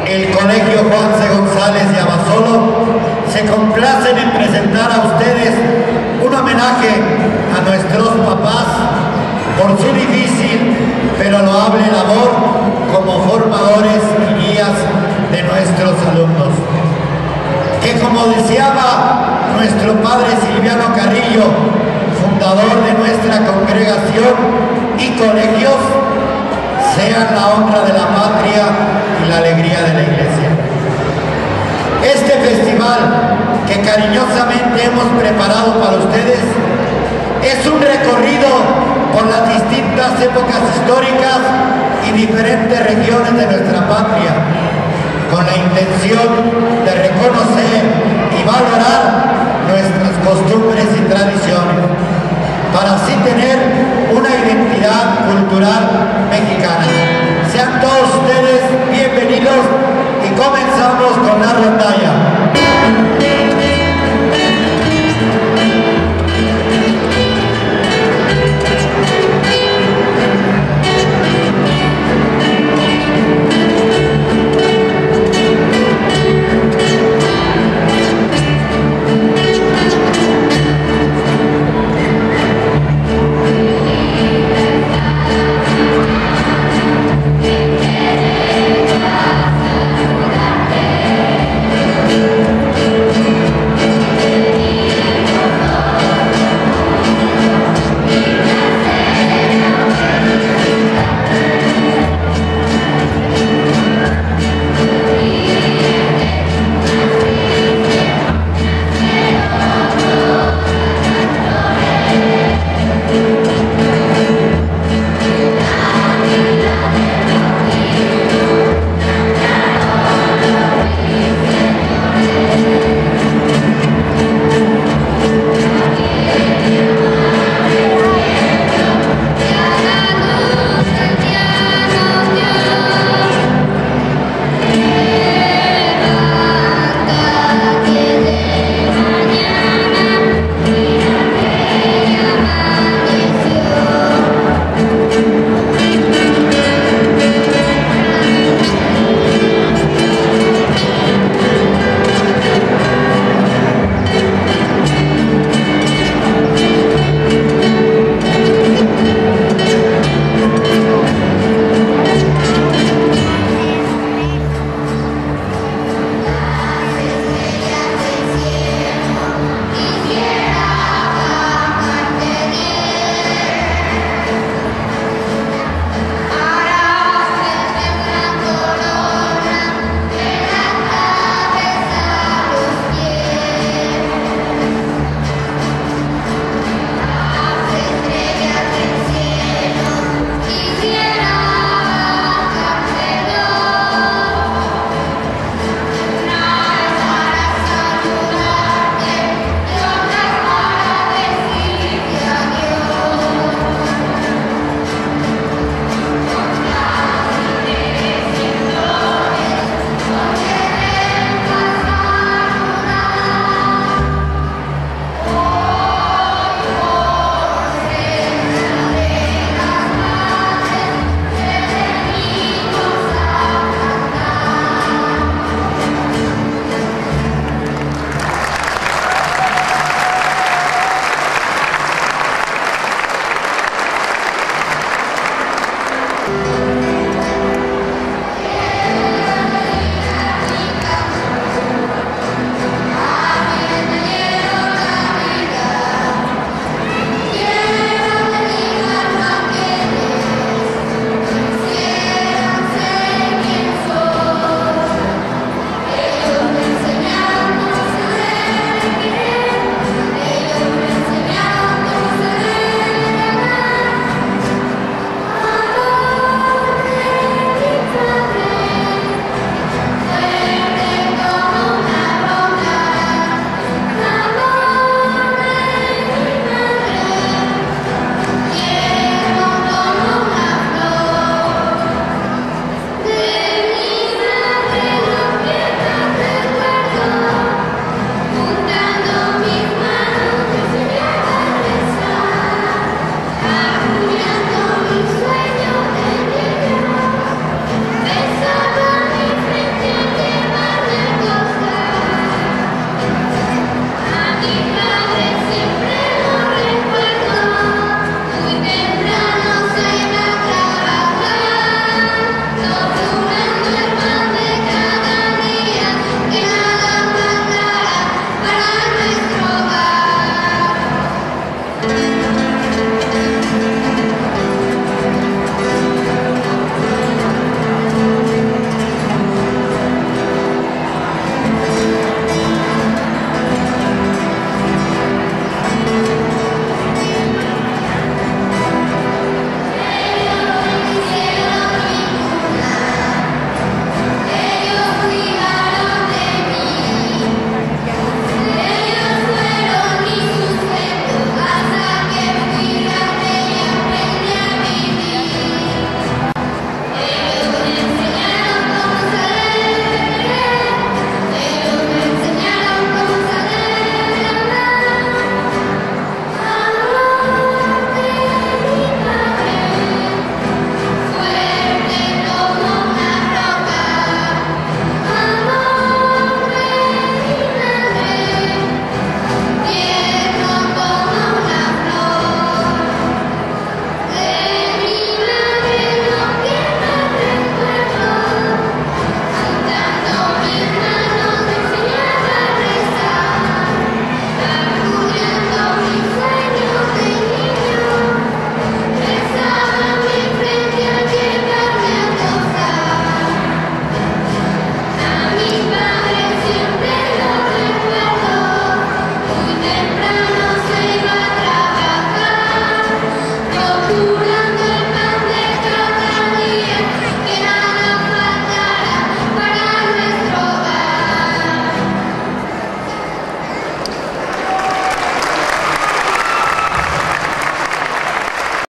el Colegio Juan C. González de Abasolo se complacen en presentar a ustedes un homenaje a nuestros papás por su difícil pero loable labor como formadores y guías de nuestros alumnos. Que como deseaba nuestro padre Silviano Carrillo, fundador de nuestra congregación y colegios, sean la honra de la patria y la alegría de la iglesia. Este festival que cariñosamente hemos preparado para ustedes es un recorrido por las distintas épocas históricas y diferentes regiones de nuestra patria, con la intención de reconocer y valorar nuestras costumbres y tradiciones, para así tener una identidad cultural mexicana. Sean todos ustedes